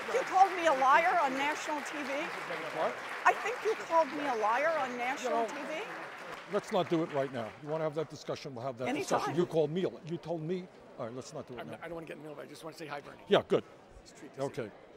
think you called me a liar on national TV. What? I think you called me a liar on national TV. Let's not do it right now. You want to have that discussion, we'll have that Anytime. discussion. You called me, you told me. All right, let's not do it now. I don't want to get in the middle of it. I just want to say hi, Bernie. Yeah, good. It's a treat to see you. Okay.